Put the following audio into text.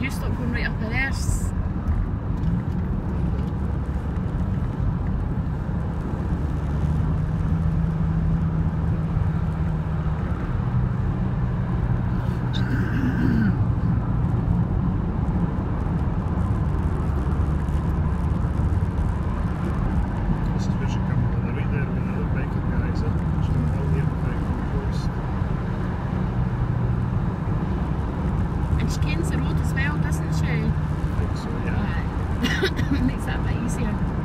you stop going right up the arse. She kens the road as well, doesn't she? I think so, yeah. Makes that a bit easier.